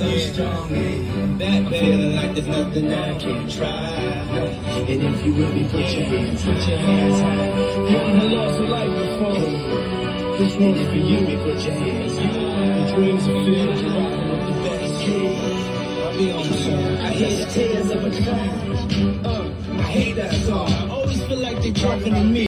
so strong, that feeling like there's nothing I can't try. And if you with me, put your hands high. I lost a life before. This one's for you. Put your hands high. The dreams are filled. You're rocking with the best kid. I'll be on the show. I hear the tears of a child. I hate that song. I always feel like they're talking to me.